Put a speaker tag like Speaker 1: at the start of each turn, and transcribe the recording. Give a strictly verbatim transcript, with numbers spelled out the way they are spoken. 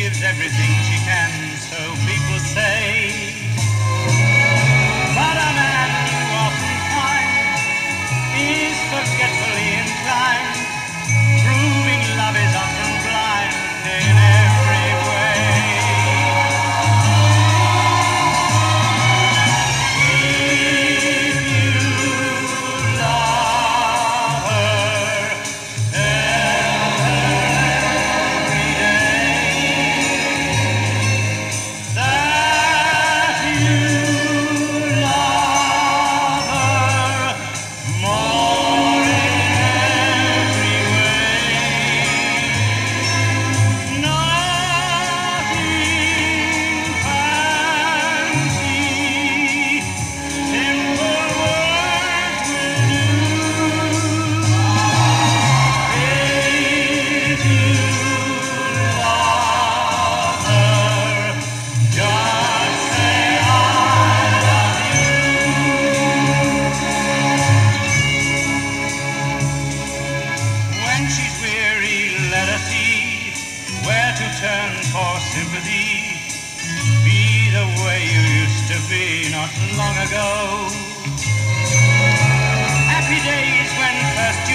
Speaker 1: gives everything she can, so people say. But a man you often find is forgetfully inclined, proving love is often blind in every way. If you love her, tell her every day that you love her more in every way. Not in fancy, simple words will do. If you love her, just say I love you. When she's weary, let her see where to turn for sympathy. Be the way you used to be not long ago. Happy days when first you